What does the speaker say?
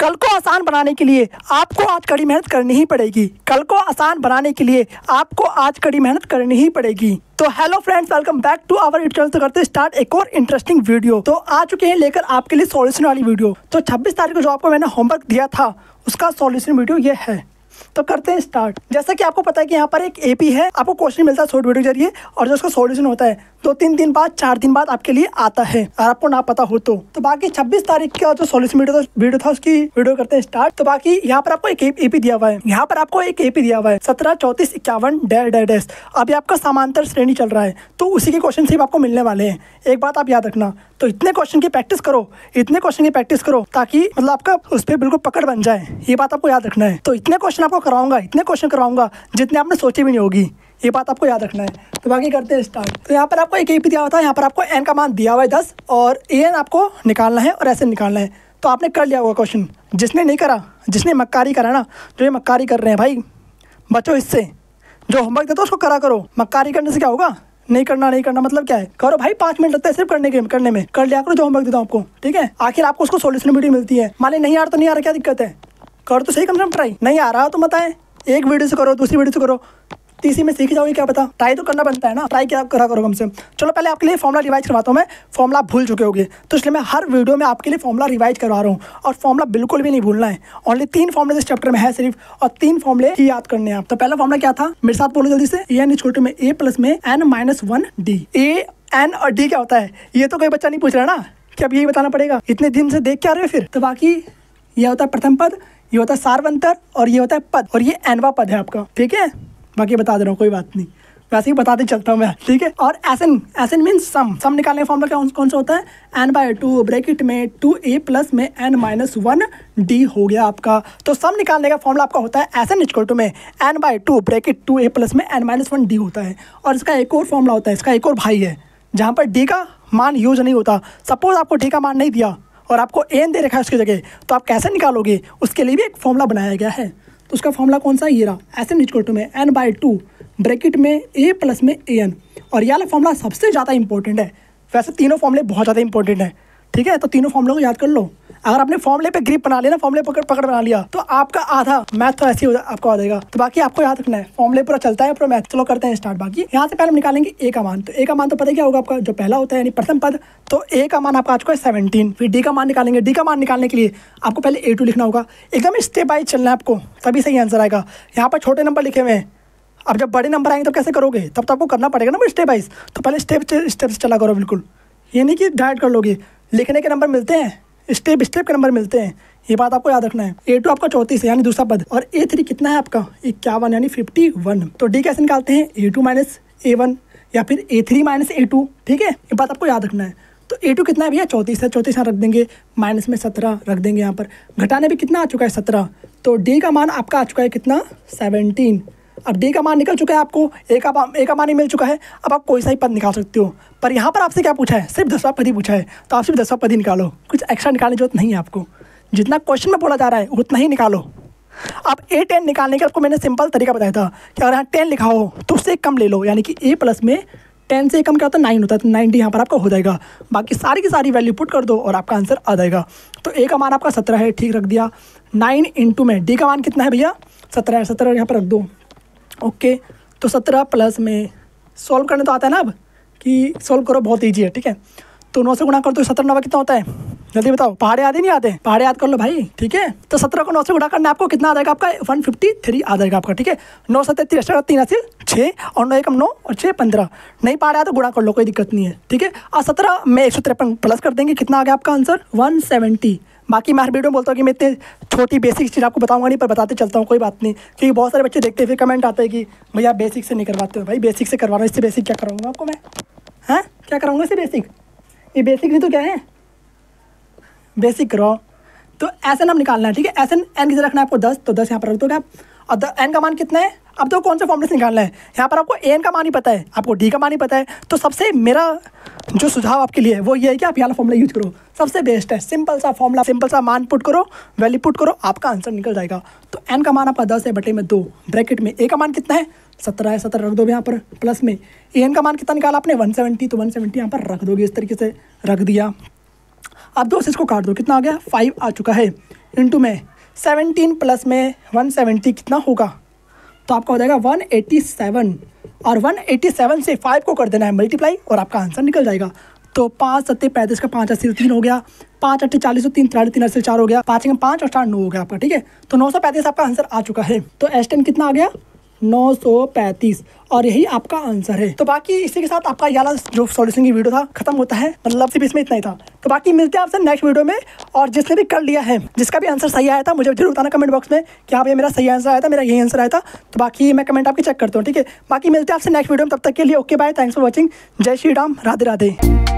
कल को आसान बनाने के लिए आपको आज कड़ी मेहनत करनी ही पड़ेगी। कल को आसान बनाने के लिए आपको आज कड़ी मेहनत करनी ही पड़ेगी। तो hello friends, welcome back to our YouTube channel. तो करते हैं स्टार्ट एक और इंटरेस्टिंग वीडियो। तो आ चुके हैं लेकर आपके लिए सॉल्यूशन वाली वीडियो। तो 26 तारीख को जो आपको मैंने होमवर्क दिया था उसका सॉल्यूशन वीडियो ये है। तो करते हैं स्टार्ट। जैसा कि आपको पता है कि यहाँ पर एक एपी है, आपको क्वेश्चन मिलता है शॉर्ट वीडियो के जरिए और जो उसका सॉल्यूशन होता है 2-3 दिन बाद 4 दिन बाद आपके लिए आता है, अगर आपको ना पता हो तो। बाकी 26 तारीख का जो सॉल्यूशन वीडियो था उसकी वीडियो करते हैं स्टार्ट। तो बाकी यहाँ पर आपको एक एपी दिया हुआ है, यहाँ पर आपको एक एपी दिया हुआ है 17, 34, 51 डैश। अभी आपका समांतर श्रेणी चल रहा है तो उसी के क्वेश्चन सिर्फ आपको मिलने वाले हैं। एक बात आप याद रखना, तो इतने क्वेश्चन की प्रैक्टिस करो, ताकि मतलब आपका उस पर बिल्कुल पकड़ बन जाए। ये बात आपको याद रखना है। तो इतने क्वेश्चन आपको करवाऊंगा जितने आपने सोचे भी नहीं होगी, ये बात आपको याद रखना है। तो बाकी करते हैं स्टार्ट। तो यहाँ पर आपको एक एपी दिया हुआ था, यहाँ पर आपको एन का मान दिया हुआ है 10 और एन आपको निकालना है और ऐसे निकालना है। तो आपने कर लिया होगा क्वेश्चन। जिसने नहीं करा, जिसने मक्कारी करा ना, जो ये मक्कारी कर रहे हैं भाई, बचो इससे। जो होमवर्क देता है उसको करा करो। मक्कारी करने से क्या होगा? नहीं करना मतलब क्या है? करो भाई, 5 मिनट लगता है सिर्फ करने में। कर लिया करो जो होमवर्क देता हूँ आपको, ठीक है। आखिर आपको उसको सॉल्यूशन वीडियो मिलती है। मान ली नहीं आ रहा तो नहीं आ रहा, क्या दिक्कत है? करो तो सही, कम से कम ट्राई। नहीं आ रहा तो बताएं, एक वीडियो से करो, दूसरी वीडियो से करो, तीसरी में सीख जाओगे, क्या पता। ट्राई तो करना बनता है ना, ट्राई क्या करा करो कम से कम। चलो पहले आपके लिए फॉर्मुला रिवाइज करवाता हूँ मैं। फॉर्मुला भूल चुके होगे तो इसलिए मैं हर वीडियो में आपके लिए फॉर्मुला रिवाइज करवा रहा हूँ। और फॉर्मुला बिल्कुल भी नहीं भूलना है। ओनली 3 फॉर्मुले इस चैप्टर में है सिर्फ, और 3 फॉर्मुले ही याद करने हैं आप। तो पहला फॉर्मुला क्या था, मेरे साथ बोलो जल्दी से। एन इज इक्वल टू में ए प्लस में n-1d। ए, एन और डी क्या होता है ये तो कोई बच्चा नहीं पूछ रहा ना कि अब यही बताना पड़ेगा। इतने दिन से देख के आ रहे हो फिर। तो बाकी ये होता है प्रथम पद, ये होता है सार्वंतर और ये होता है पद, और ये nवां पद है आपका, ठीक है। बाकी बता दे रहा हूँ, कोई बात नहीं, वैसे ही बताते चलता हूँ मैं, ठीक है। और एसन मीन्स सम निकालने का फॉर्मूला कौन सा होता है? n/2 ब्रैकेट में 2a प्लस में n-1d हो गया आपका। तो सम निकालने का फॉर्मूला आपका होता है एसन इक्वल टू में n/2 ब्रैकेट 2a प्लस में n-1d होता है। और इसका एक और फॉर्मूला होता है, इसका एक और भाई है, जहाँ पर d का मान यूज नहीं होता। सपोज आपको d का मान नहीं दिया और आपको n दे रखा है उसकी जगह, तो आप कैसे निकालोगे? उसके लिए भी एक फॉर्मूला बनाया गया है। तो उसका फॉर्मूला कौन सा? ये रहा, एसन इक्वल टू में n/2 ब्रैकेट में a प्लस में an। और ये वाला फॉर्मूला सबसे ज़्यादा इंपॉर्टेंट है। वैसे तीनों फॉर्मूले बहुत ज़्यादा इंपॉर्टेंट है, ठीक है। तो तीनों फॉर्मूलों को याद कर लो। अगर आपने फॉर्मूले पे ग्रिप बना लिया ना, फॉर्मूले पकड़ बना लिया, तो आपका आधा मैथ तो ऐसे ही आपको आ जाएगा। तो बाकी आपको याद रखना है, फॉर्मूले पूरा चलता है पूरा मैथ। चलो करते हैं स्टार्ट। बाकी यहाँ से पहले हम निकालेंगे ए का मान। तो ए का मान तो पता क्या होगा आपका, जो पहला होता है यानी प्रथम पद। तो ए का मान आपका आ चुका है 17। फिर डी का मान निकालेंगे। डी का मान निकालने के लिए आपको पहले A2 लिखना होगा। एकदम स्टेप बाय चलना है आपको, तभी सही आंसर आएगा। यहाँ पर छोटे नंबर लिखे हुए हैं, अब जब बड़े नंबर आएंगे तो कैसे करोगे? तब तो आपको करना पड़ेगा ना स्टेप वाइज। तो पहले स्टेप से चला करो बिल्कुल, ये नहीं कि डायरेक्ट कर लोगे। लिखने के नंबर मिलते हैं, स्टेप के नंबर मिलते हैं, ये बात आपको याद रखना है। A2 आपका 34 है यानी दूसरा पद, और A3 कितना है आपका 51 यानी 51। तो D कैसे निकालते हैं? A2 माइनस A1 या फिर A3 माइनस A2, ठीक है। ये बात आपको याद रखना है। तो A2 कितना है भैया? 34 है, 34 यहाँ रख देंगे, माइनस में 17 रख देंगे। यहाँ पर घटाने भी कितना आ चुका है? 17। तो D का मान आपका आ चुका है कितना? 17। अब D का मान निकल चुका है, आपको ए का मान ही मिल चुका है। अब आप कोई सा ही पद निकाल सकते हो, पर यहाँ पर आपसे क्या पूछा है? सिर्फ 10वां पद ही पूछा है। तो आप सिर्फ 10वां पद ही निकालो, कुछ एक्स्ट्रा निकालने की जरूरत नहीं है आपको। जितना क्वेश्चन में बोला जा रहा है उतना ही निकालो। अब A10 निकालने का आपको मैंने सिंपल तरीका बताया था कि अगर यहाँ 10 लिखा हो तो उससे कम ले लो, यानी कि A प्लस में 10 से कम क्या होता है? 9 होता है। तो 90 यहाँ पर आपका हो जाएगा। बाकी सारी की सारी वैल्यू पुट कर दो और आपका आंसर आ जाएगा। तो A का मान आपका 17 है, ठीक रख दिया। 9 इंटू में D का मान कितना है भैया? 17 है, 17 यहाँ पर रख दो, ओके। तो 17 प्लस में सॉल्व करने तो आता है ना अब, कि सॉल्व करो, बहुत ईजी है, ठीक है। तो 9 से गुणा कर दो, 17 9 कितना होता है? जल्दी बताओ, पहाड़े याद ही नहीं आते? पहाड़े याद कर लो भाई, ठीक है। तो 17 को 9 से गुणा करना आपको कितना आ जाएगा आपका? 153 आ जाएगा आपका, ठीक है। 9 से 33 3 से 6 और 9 एकम 9 और 6 15। नहीं पहाड़े तो गुणा कर लो, कोई दिक्कत नहीं है, ठीक है। और 17 में 153 प्लस कर देंगे, कितना आ गया आपका आंसर? 170। बाकी मैं हर वीडियो में बोलता हूँ कि मैं इतने छोटी बेसिक चीज़ आपको बताऊंगा नहीं, पर बताते चलता हूँ, कोई बात नहीं। क्योंकि बहुत सारे बच्चे देखते हैं फिर कमेंट आते हैं कि भैया बेसिक से नहीं करवाते हो। भाई बेसिक से करवाना, इससे बेसिक क्या कराऊंगा आपको मैं? हैं, क्या कराऊंगा इससे बेसिक? ये बेसिक नहीं तो क्या है? बेसिक करो। तो एन हम निकालना है, ठीक है। एन किसे रखना है आपको? 10। तो 10 यहाँ पर रख दोगे आप। और एन का मान कितना है? अब तो कौन से फॉर्मूले से निकालना है? यहाँ पर आपको एन का मान ही पता है, आपको डी का मान ही पता है। तो सबसे मेरा जो सुझाव आपके लिए वो ये है कि आप यहाँ फॉर्मूला यूज करो, सबसे बेस्ट है। सिंपल सा फॉर्मूला, सिंपल सा मान पुट करो, वैल्यू पुट करो, आपका आंसर निकल जाएगा। तो एन का मान आपका 10 है बटे में 2 ब्रैकेट में। ए का मान कितना है? 17 है, 17 रख दो यहाँ पर, प्लस में एन का मान कितना निकाला आपने? 170। तो 170 यहाँ पर रख दोगे, इस तरीके से रख दिया। अब 2 से इसको काट दो, कितना आ गया 5 आ चुका है। इंटू में 17 प्लस में 170 कितना होगा, तो आपका हो जाएगा 187 और 187 से 5 को कर देना है मल्टीप्लाई और आपका आंसर निकल जाएगा। तो 5 सत्ते 35 का 5 80 3 हो गया, 5 8 40 3 3 8 4 हो गया, 5 में 5 और 4 9 हो गया आपका। ठीक है, तो 935 आपका आंसर आ चुका है। तो S10 कितना आ गया 935 और यही आपका आंसर है। तो बाकी इसी के साथ आपका ये वाला जो सॉल्यूशन की वीडियो था खत्म होता है, मतलब सिर्फ इसमें इतना ही था। तो बाकी मिलते हैं आपसे नेक्स्ट वीडियो में। और जिसने भी कर लिया है, जिसका भी आंसर सही आया था, मुझे जरूर बताना कमेंट बॉक्स में कि हाँ भैया मेरा सही आंसर आया था, मेरा यही आंसर आया था। तो बाकी मैं कमेंट आपकी चेक करता हूँ। ठीक है, बाकी मिलते हैं आपसे नेक्स्ट वीडियो में, तब तक के लिए okay bye, thanks for watching, जय श्री राम, राधे राधे।